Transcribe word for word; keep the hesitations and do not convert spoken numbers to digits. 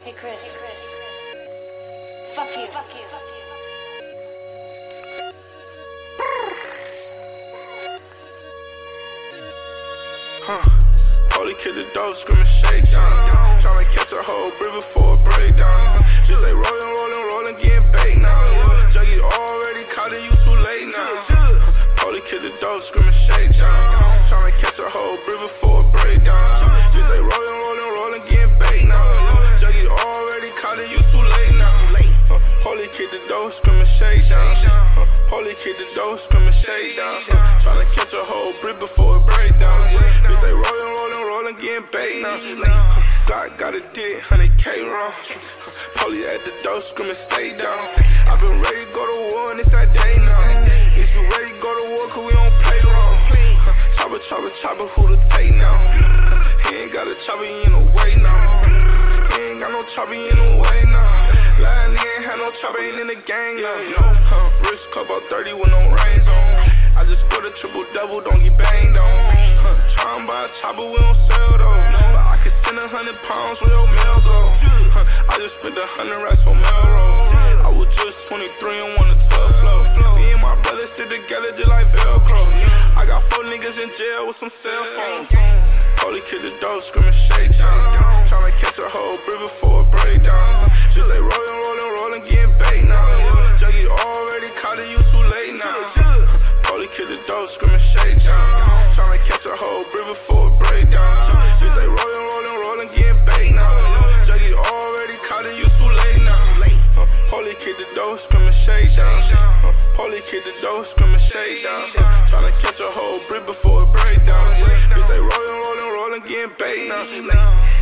Hey Chris. Hey Chris. Fuck you. Fuck you. Fuck you. Huh. Police kick the door, screaming shake down. Tryna catch a whole brick before a breakdown. Bitch, they rollin', rollin', rollin', getting baked now. Juggy already caught it, you too late now. Police kick the door, screaming shake down. Tryna catch a whole brick before a breakdown. Bitch, they rollin', rollin', rollin', getting baked now. Juggy already caught it, you too late now. Police kick the door, screaming shake down. Police kick the door, screaming shake down. Tryna catch a whole brick before a breakdown. Bitch, they rollin', rollin', rollin', getting baked now. Glock got a dick, one hundred K wrong. Police at the door, screaming stay down. I been ready to go to war and it's that day now. Is you ready to go to war, cause we don't play wrong. Chopper, chopper, chopper, who to take now? He ain't got a chopper, he in the way now. He ain't got no chopper, he in the way now. Lying, he ain't had no chopper, ain't in the gang now. Huh, wrist cup about thirty with no rings on. I just put a triple double, don't get banged on. Huh, tryna buy a chopper, we don't sell though. But I can send a hundred pounds where your mail go. Huh, I just spent a hundred racks for Melrose. I was just twenty-three and wanted twelve flow. Me and my brothers stick together just like Velcro. I got four niggas in jail with some cell phones. Police kick the door, screaming shake down. Tryna catch a whole brick before a breakdown. Bitch, they rollin', rollin', rollin', getting baked now. Juggy already caught it, you too late now. Police kick the door, screaming shake down. Tryna catch a whole brick before a breakdown. Bitch, they rollin', rollin', rollin', getting baked now. Juggy already caught it, you too late now. Police kick the door, screaming shake down. Police kick the door, screaming shake down. Tryna catch a whole brick before a breakdown. Bitch, they rollin', rollin', rollin', getting baked now.